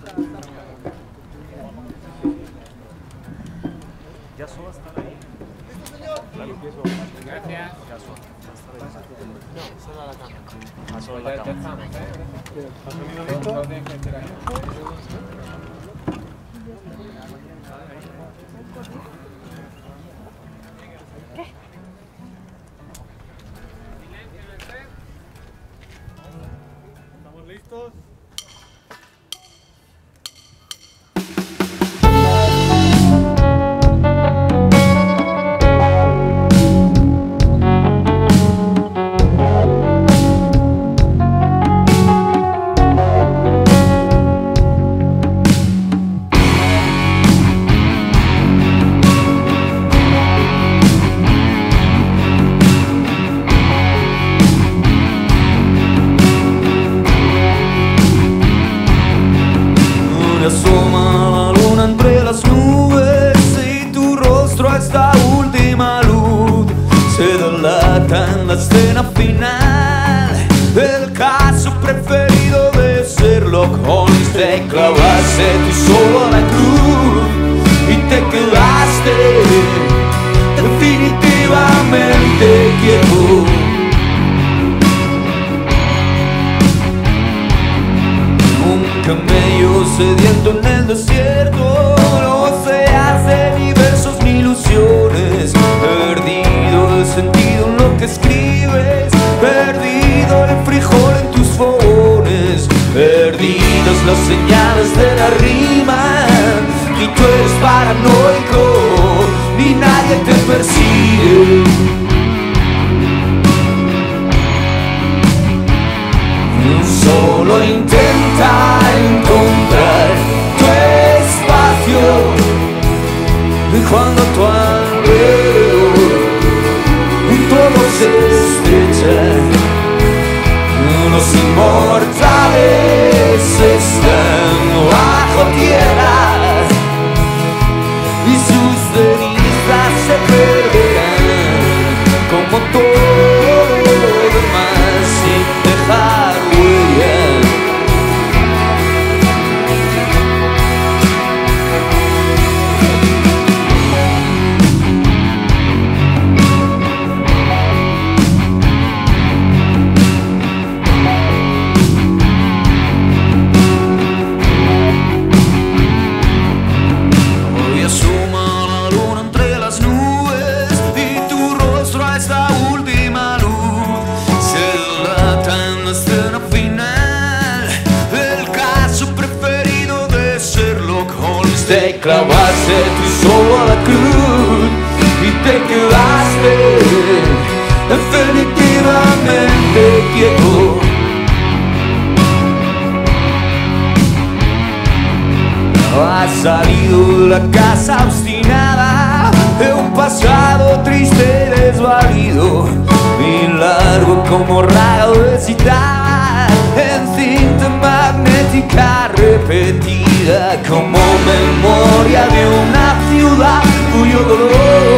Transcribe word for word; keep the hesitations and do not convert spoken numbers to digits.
Ya solo están ahí. Gracias. No, solo a la cámara. Ah, solo Ya, la ya cama. estamos, ¿eh? ¿Has venido listo? No tienes que esperar. ¿Estamos listos? Asoma la luna entre las nubes y tu rostro a esta última luz se delata en la escena final del caso preferido de Sherlock Holmes. Te clavaste tú solo a la cruz y te quedaste definitivamente quieto. Un camello sediento en el desierto, no se hace ni versos ni ilusiones. Perdido el sentido en lo que escribes, perdido el frijol en tus fogones, perdidas las señales de la rima. Ni tú eres paranoico, ni nadie te persigue. Solo intenta encontrar tu espacio y cuando a tu alrededor todo se estrecha, los inmortales están bajo tierra y sus cenizas se perderán como todo lo demás sin dejar huella. Hoy asoma la luna entre las nubes y tu rostro a esta última luz se delata en la escena final del caso preferido de Sherlock Holmes. Te clavaste tú solo a la cruz y te quedaste definitivamente quieto. Has salido de la casa obstinada de un pasado triste y desvalido y largo como rayo de citar en cinta magnética repetida como memoria de una ciudad cuyo dolor